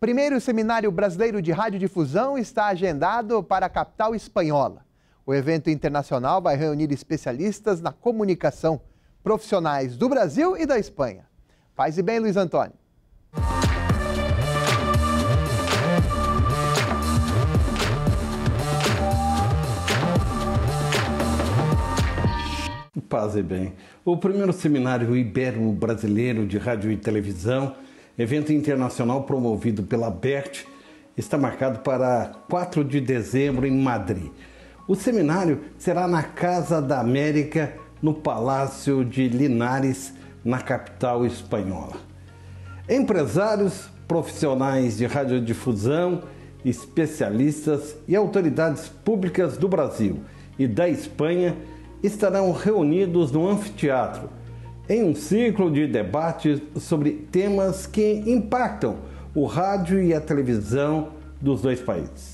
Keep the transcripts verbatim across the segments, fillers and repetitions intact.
Primeiro Seminário Brasileiro de Radiodifusão está agendado para a capital espanhola. O evento internacional vai reunir especialistas na comunicação, profissionais do Brasil e da Espanha. Paz e bem, Luiz Antônio. Paz e bem. O primeiro Seminário Ibero-Brasileiro de Rádio e Televisão, evento internacional promovido pela ABERT, está marcado para quatro de dezembro em Madrid. O seminário será na Casa da América, no Palácio de Linares, na capital espanhola. Empresários, profissionais de radiodifusão, especialistas e autoridades públicas do Brasil e da Espanha estarão reunidos no anfiteatro, em um ciclo de debates sobre temas que impactam o rádio e a televisão dos dois países.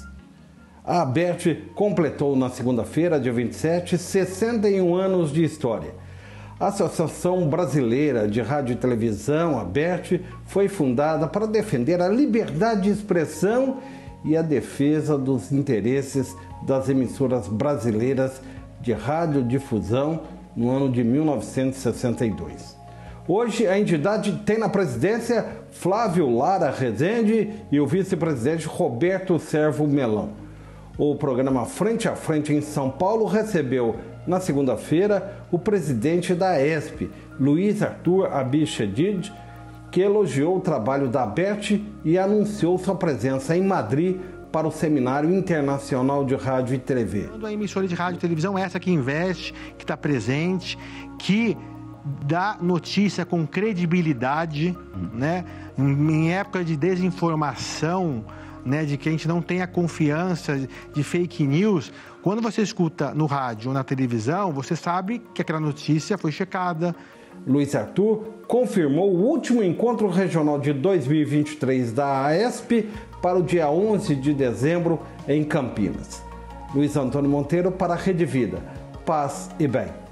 A ABERT completou na segunda-feira, dia vinte e sete, sessenta e um anos de história. A Associação Brasileira de Rádio e Televisão, ABERT, foi fundada para defender a liberdade de expressão e a defesa dos interesses das emissoras brasileiras de radiodifusão no ano de mil novecentos e sessenta e dois. Hoje, a entidade tem na presidência Flávio Lara Rezende e o vice-presidente Roberto Servo Melão. O programa Frente a Frente em São Paulo recebeu, na segunda-feira, o presidente da E S P, Luiz Arthur Abichedid, que elogiou o trabalho da ABERT e anunciou sua presença em Madrid para o Seminário Internacional de Rádio e T V. A emissora de rádio e televisão é essa que investe, que está presente, que dá notícia com credibilidade, né? Em época de desinformação, né, de que a gente não tem a confiança de fake news, quando você escuta no rádio ou na televisão, você sabe que aquela notícia foi checada. Luiz Arthur confirmou o último encontro regional de dois mil e vinte e três da A S P para o dia onze de dezembro em Campinas. Luiz Antônio Monteiro para a Rede Vida. Paz e bem.